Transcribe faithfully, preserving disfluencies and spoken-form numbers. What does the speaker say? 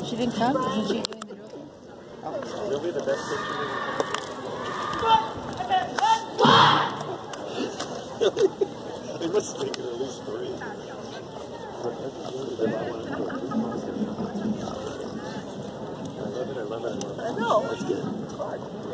She didn't come? Isn't she doing the drill? Oh. You'll be the best pitcher. They must have taken at least three. I love it, I love it, I love it. I know. That's good. It's hard.